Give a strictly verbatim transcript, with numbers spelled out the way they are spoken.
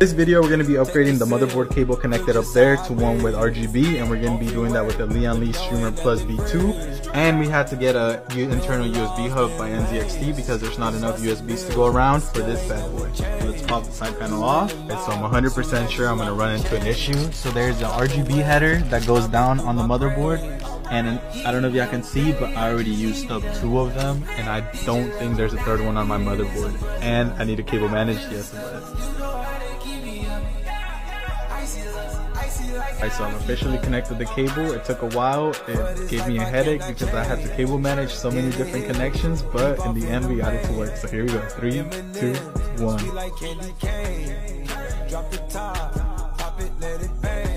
This video we're going to be upgrading the motherboard cable connected up there to one with R G B, and we're going to be doing that with the Lian Li Streamer Plus V two. And we had to get a internal U S B hub by N Z X T because there's not enough U S Bs to go around for this bad boy. So let's pop the side panel off. And so I'm one hundred percent sure I'm going to run into an issue. So there's an R G B header that goes down on the motherboard. And I don't know if y'all can see, but I already used up two of them, and I don't think there's a third one on my motherboard. And I need a cable managed, yes. Alright, so I'm officially connected the cable. It took a while. It gave me a headache because I had to cable manage so many different connections, but in the end we got it to work. So here we go. Three, two, one.